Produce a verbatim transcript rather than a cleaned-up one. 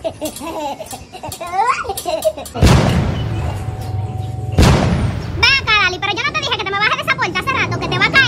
Ven acá, Dali, pero yo no te dije que te me bajes de esa puerta hace rato, que te va a caer.